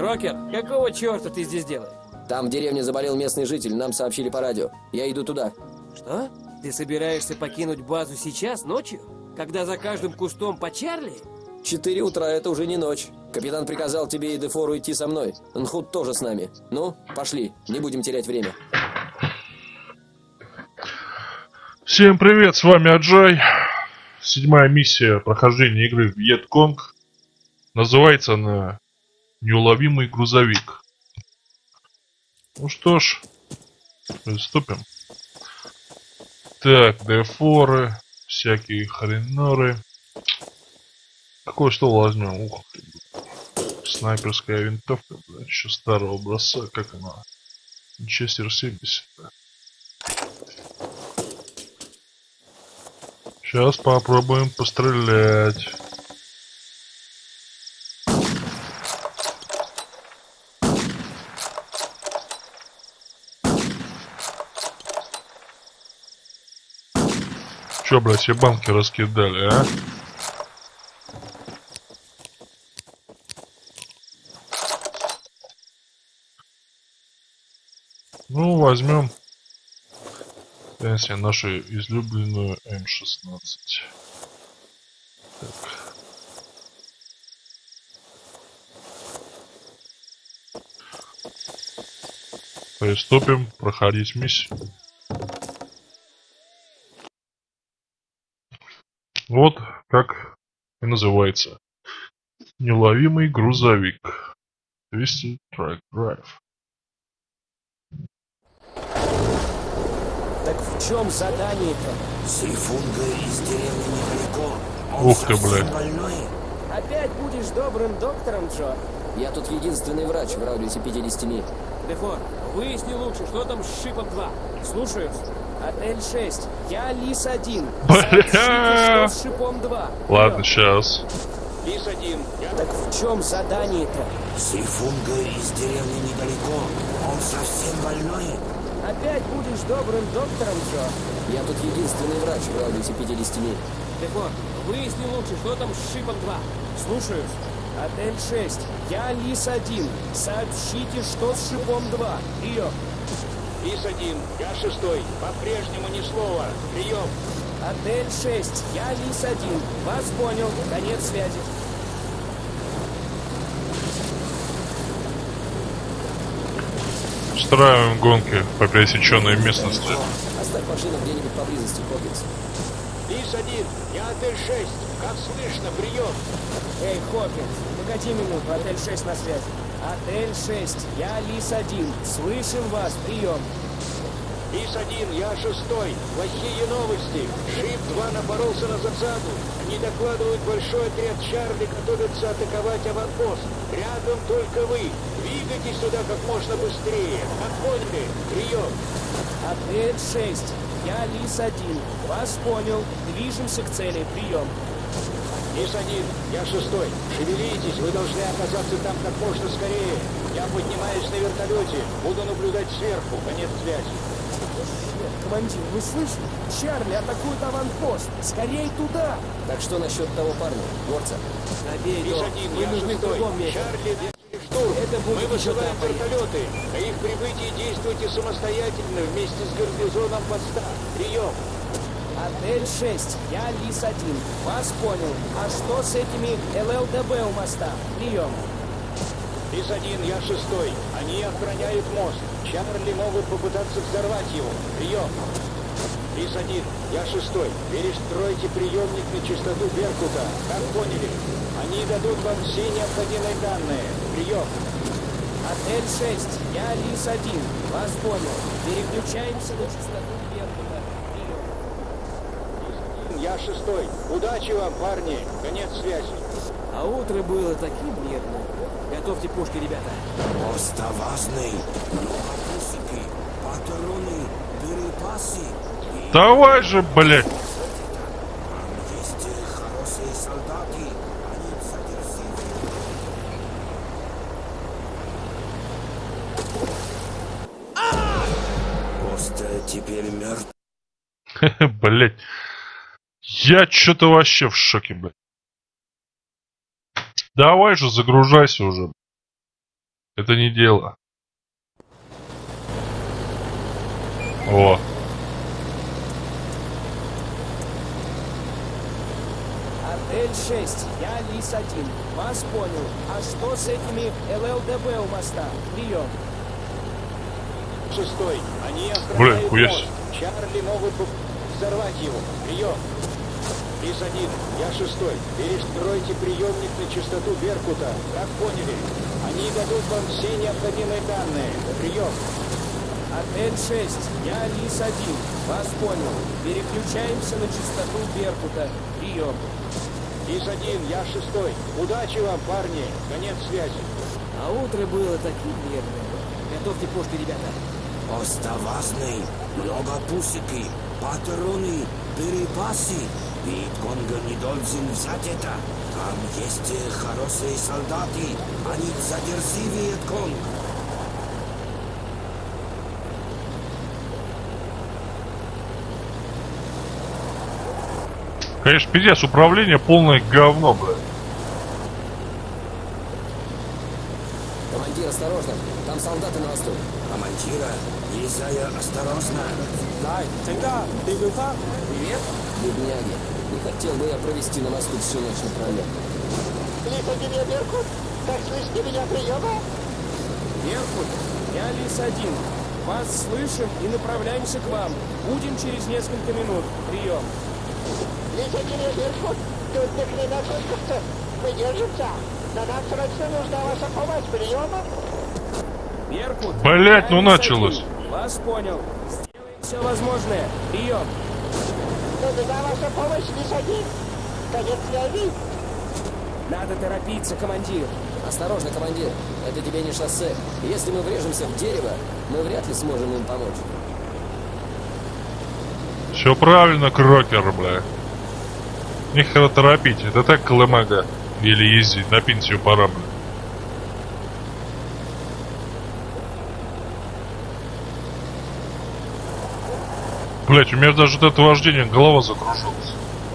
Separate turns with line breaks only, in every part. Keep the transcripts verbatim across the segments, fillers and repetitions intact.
Рокер, какого черта ты здесь делаешь?
Там в деревне заболел местный житель, нам сообщили по радио. Я иду туда.
Что? Ты собираешься покинуть базу сейчас, ночью? Когда за каждым кустом по Чарли?
Четыре утра, это уже не ночь. Капитан приказал тебе и Дефору идти со мной. Нхут тоже с нами. Ну, пошли, не будем терять время.
Всем привет, с вами Аджай. Седьмая миссия прохождения игры Вьетконг. Называется она «Неуловимый грузовик». Ну что ж, приступим. Так, дефоры, всякие хреноры. Какое что возьмем? Ух ты. Снайперская винтовка, блядь, еще старого образца, как она? Манчестер семьдесят. Сейчас попробуем пострелять. Чё, блядь, все банки раскидали, а? Ну, возьмем, конечно, нашу излюбленную эм шестнадцать. Так. Приступим проходить миссию. Вот как и называется. Неуловимый грузовик. Twisted Track Drive.
Так в чем задание-то?
Сейфунга из деревни недалеко. Он
Ух ты,
совсем
блядь.
больной.
Опять будешь добрым доктором, Джо?
Я тут единственный врач в радиусе пятидесяти миль.
Дефор, выясни лучше, что там с шипом два. Слушаюсь. Отель шесть. Я Лис один. Сообщите, что с шипом два.
Ладно, сейчас.
Лис один. Так в чем задание-то?
Сейфунга из деревни недалеко. Он совсем больной.
Опять будешь добрым доктором, Джо?
Я тут единственный врач в радиусе пятидесяти миль.
Дефор, выясни лучше, что там с шипом два. Слушаюсь. Отель шесть. Я Лис один. Сообщите, что с шипом два. Прием.
Лис один. Я шестой. По-прежнему ни слова. Прием.
Отель шесть. Я Лис один. Вас понял. Конец связи.
Устраиваем гонки по пересеченной местности.
Оставь машину где-нибудь поблизости, Хокинс.
Лис один. Я отель шесть. Как слышно? Прием.
Эй, Хокинс, погоди минуту. Отель шесть на связи. Отель шесть. Я Лис один. Слышим вас. Прием.
Лис один. Я шестой. Плохие новости. Шип два напоролся на засаду. Они докладывают, большой отряд Чарли готовится атаковать аванпост. Рядом только вы. Двигайтесь сюда как можно быстрее. Как поняли? Прием.
Отель шесть. Я Лис один. Вас понял. Движемся к цели. Прием.
Лис один. Я шестой. Шевелитесь. Вы должны оказаться там как можно скорее. Я поднимаюсь на вертолете. Буду наблюдать сверху. Конец связи.
Командир, вы слышите? Чарли атакует аванпост. Скорей туда.
Так что насчет того парня, горца?
Забей,
Лис
Док.
один.
Вы
Я
нужны в
шестой.
другом месте.
Чарли, держите штурм.
Это будет
Мы
еще
высылаем
там поехать.
вертолеты. На их прибытии действуйте самостоятельно вместе с гарнизоном поста. Прием.
Отель шесть. Я Лис один. Вас понял. А что с этими эл эл дэ бэ у моста? Прием.
Лис один. Я шестой. Они охраняют мост. Чарли могут попытаться взорвать его. Прием. Лис один. Я шестой. Перестройте приемник на частоту Беркута. Как поняли? Они дадут вам все необходимые данные. Прием.
Отель шесть. Я Лис один. Вас понял. Переключаемся на частоту Беркута. Прием.
Я шестой. Удачи вам, парни. Конец связи.
А утро было таким мирным. Готовьте пушки, ребята.
Оставазный. Лопатусики, патроны, перепасы. И
Давай же, блядь.
там есть хорошие солдаты. Они задерживают. Пост теперь мертв.
Блядь. Я что-то вообще в шоке, блядь. Давай же, загружайся уже. Это не дело. О.
Отель шесть, я Лис один. Вас понял. А что с этими эл эл дэ бэ у моста? Прием.
Шестой. Они
Блин,
охраняют
хуясь.
мост. Чарли могут взорвать его. Прием. Лис один, я шестой. Перестройте приемник на частоту Беркута. Как поняли? Они дадут вам все необходимые данные. Прием.
Отель шесть, я Лис один. Вас понял. Переключаемся на частоту Беркута. Прием.
Лис один, я шестой. Удачи вам, парни. Конец связи.
А утро было таким мирным. Готовьте пушки, ребята.
Оставасный, много пусики, патроны, перепасы. Ведь Конго не должен взять это. Там есть хорошие солдаты, они задерживают Конго.
Конечно, пиздец, управление полное говно, блядь.
Командир, осторожно. Там солдаты на мосту.
Командира, езжая осторожно.
Привет. Бедняги. Не хотел бы я провести на мосту всю ночь напролет.
Лис один, я Беркут. Как слышите меня, приема?
Беркут, я Лис один. Вас слышим и направляемся к вам. Будем через несколько минут. Прием.
Лис один, я Беркут. Тут ни хрена конкурса. Мы держимся. Но нам срочно нужна ваша помощь. Приема?
Беркут.
Блять,
я
ну
Лис
началось.
один. Вас понял. Сделаем все возможное. Прием.
Нужна ваша помощь, Лис один. Конец связи.
Надо торопиться, командир.
Осторожно, командир. Это тебе не шоссе. Если мы врежемся в дерево, мы вряд ли сможем им помочь.
Все правильно, Крокер, бля. Нехера торопить. Это так колымага. Еле ездить. На пенсию пора, бля. Блять, у меня даже от этого вождения голова закружилась.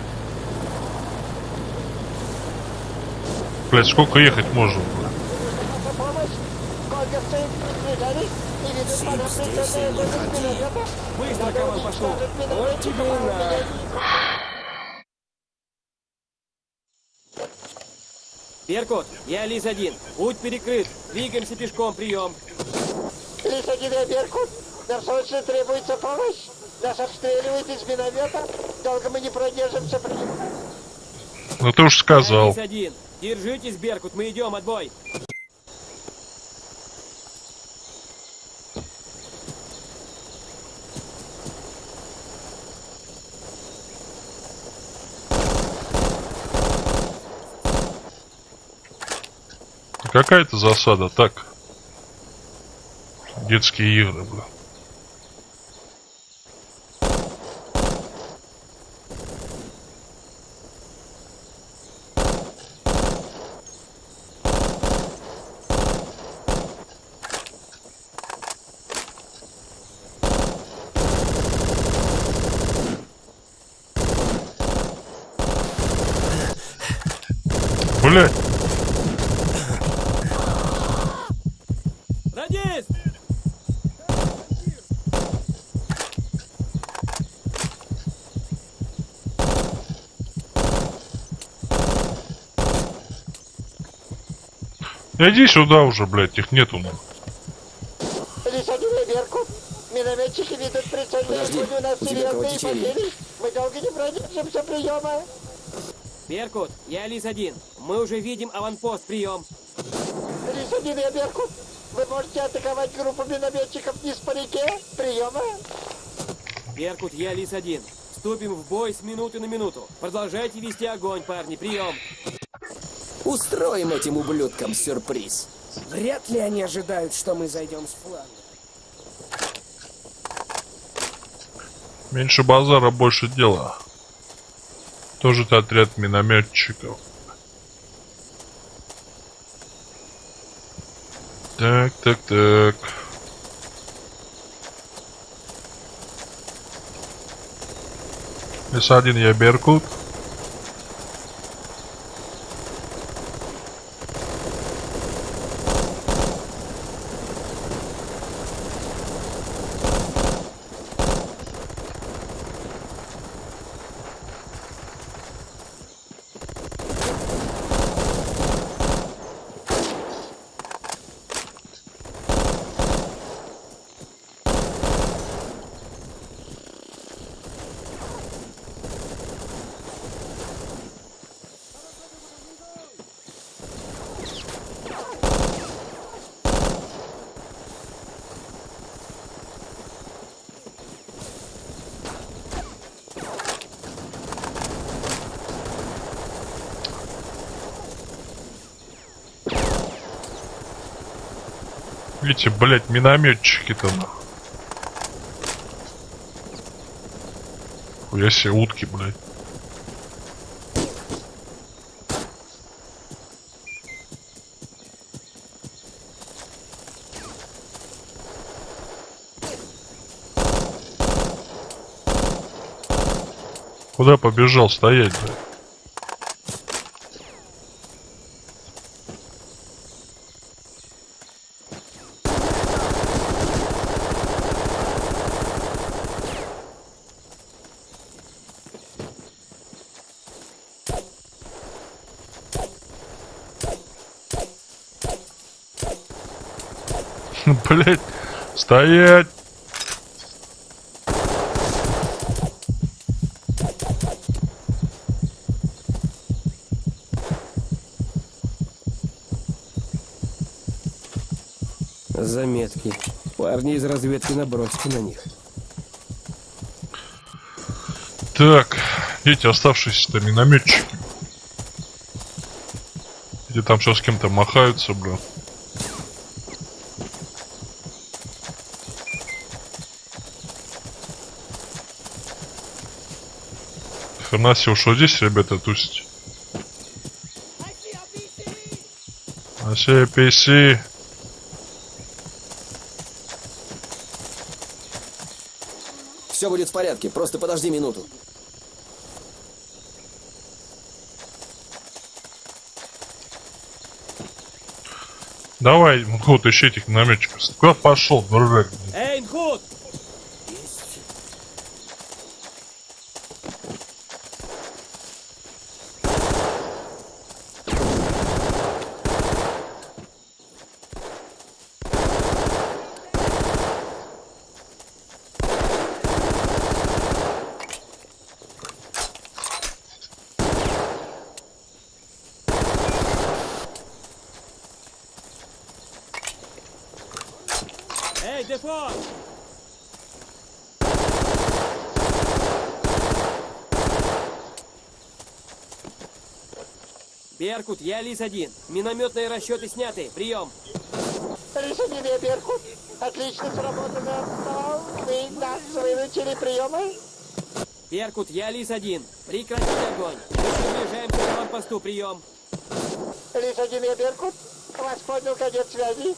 Блять, сколько ехать можно, бля?
Ваша помощь. Конкурсы приближались и ведут по нам прицельные огонь из миномета.
Быстро, команд, пошел. Вот тебе и на. Беркут, я Лис один. Путь перекрыт. Двигаемся пешком. Прием.
Лис один, я Беркут. Нам срочно требуется помощь. Нас обстреливают из миномета. Долго мы не продержимся. Приема?
Ну ты уж
Я
сказал.
Лис один. Держитесь, Беркут. Мы идем. Отбой.
Какая-то засада, так. Детские игры, бля. Блять.
Радист!
Иди сюда уже, блядь, их нету. Ну.
Лис один, я Беркут. Минометчики ведут прицельные
Подожди,
огонь. У нас
у тебя
серьезные
кровотечение.
потери. Мы долго не продержимся. Приема.
Беркут, я Лис один. Мы уже видим аванпост. Прием.
Лис один, я Беркут. Вы можете атаковать группу минометчиков вниз по реке. Приема.
Беркут, я Лис один. Вступим в бой с минуты на минуту. Продолжайте вести огонь, парни. Прием.
Устроим этим ублюдкам сюрприз.
Вряд ли они ожидают, что мы зайдем с фланга.
Меньше базара, больше дела. Тоже это отряд минометчиков. Так, так, так. Лис один, я Беркут. Эти, блядь, минометчики-то нахуй. Хуя себе утки, блядь. Куда побежал стоять, блядь? Блять, стоять!
Заметки. Парни из разведки, набросьте на них.
Так, эти оставшиеся-то минометчики. Эти там сейчас с кем-то махаются, бля. Хрена себе, что здесь, ребята, тусить? Аси, пи си.
Все будет в порядке, просто подожди минуту.
Давай, вот ищи этих минометчиков. Куда пошел, дурак?
Эй, Нхут! Эй, Дефо! Беркут, я Лис один. Минометные расчеты сняты. Прием.
Лис один, я Беркут. Отлично сработано. Но вы нас выручили приемы.
Беркут, я Лис один. Прекратить огонь. Мы приближаемся к аванпосту. Прием.
Лис один, я Беркут. Вас понял, конец связи.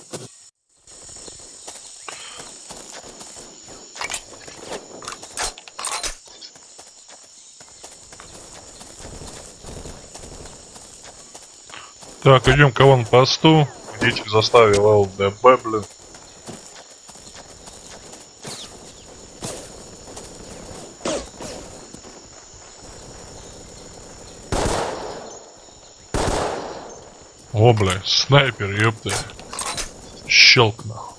Так, идем к аванпосту. Идите к заставе ЛДБ, блин. О, бля, снайпер, ёпта. Щелк, нахуй.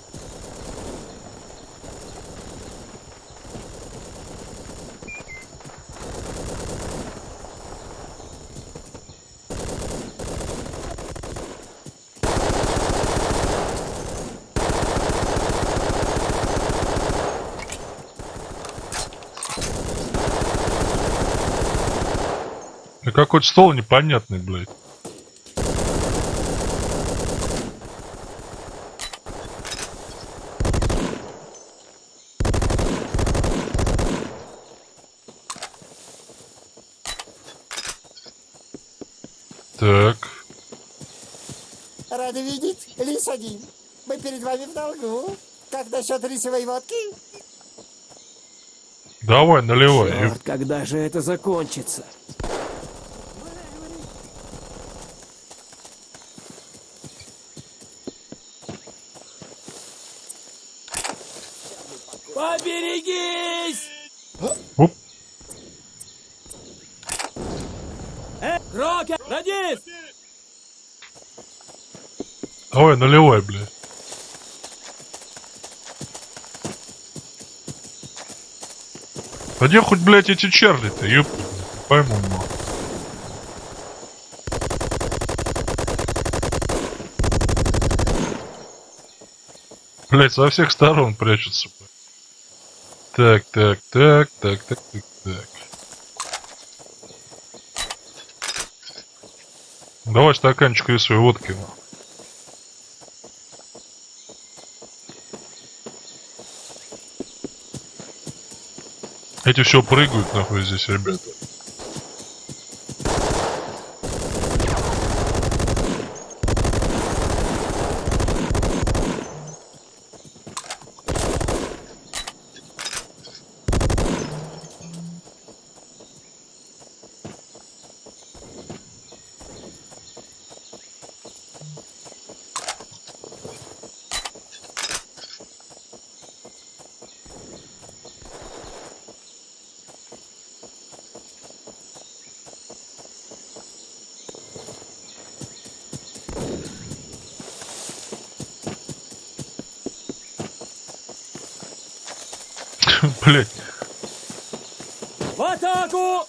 И какой-то стол непонятный, блядь. Так.
Рады видеть, Лис один. Мы перед вами в долгу. Как насчет рисовой водки?
Давай, наливай.
Черт, когда же это закончится? Поберегись!
Оп.
Э, Рокер, радист!
Давай, наливай, блядь. А где хоть, блядь, эти черли-то, ёпта, не пойму, но. Блядь, со всех сторон прячутся, блядь. Так, так, так, так, так, так, так. Давай стаканчик рисовой водки, нахуй. Эти все прыгают нахуй здесь, ребята. Блять.
В атаку!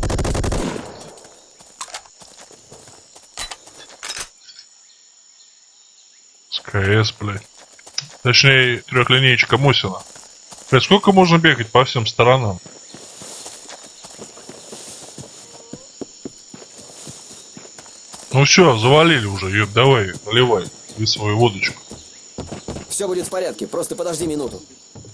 СКС, блять. Точнее, трехлинеечка Мосина. Блять, сколько можно бегать по всем сторонам? Ну все, завалили уже, ёб, давай, наливай и свою водочку.
Все будет в порядке, просто подожди минуту.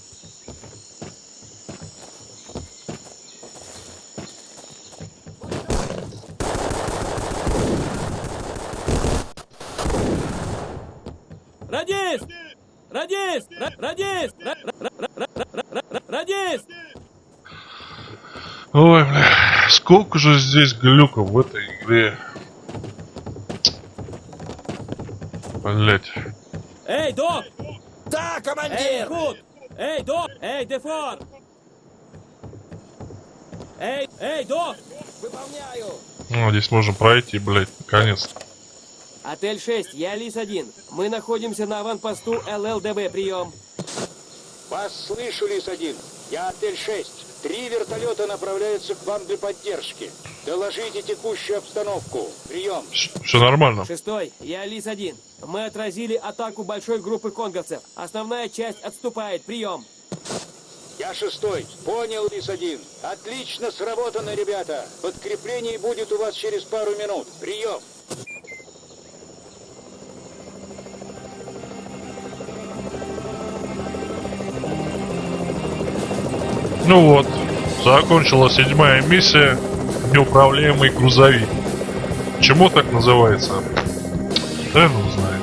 Радист! Радист! Ра- Радист! Ра- ра- ра- ра- ра- ра- Радист!
Ой, бля, сколько же здесь глюков в этой игре. Блять.
Эй, док!
Да,
Эй,
командир!
Худ! Эй, док! Эй, Дефор! Эй, эй, док!
Выполняю!
Ну, здесь можно пройти, блять, наконец-то.
Отель шесть, я Лис один. Мы находимся на аванпосту эл эл дэ бэ, прием.
Вас слышу, Лис один. Я Отель шесть. Три вертолета направляются к вам для поддержки. Доложите текущую обстановку. Прием.
Все нормально.
Шестой, я Лис один. Мы отразили атаку большой группы конговцев. Основная часть отступает, прием.
Я шестой. Понял, Лис один. Отлично сработано, ребята. Подкрепление будет у вас через пару минут. Прием.
Ну вот, закончилась седьмая миссия «Неуправляемый грузовик». Почему так называется? Да ну знаю.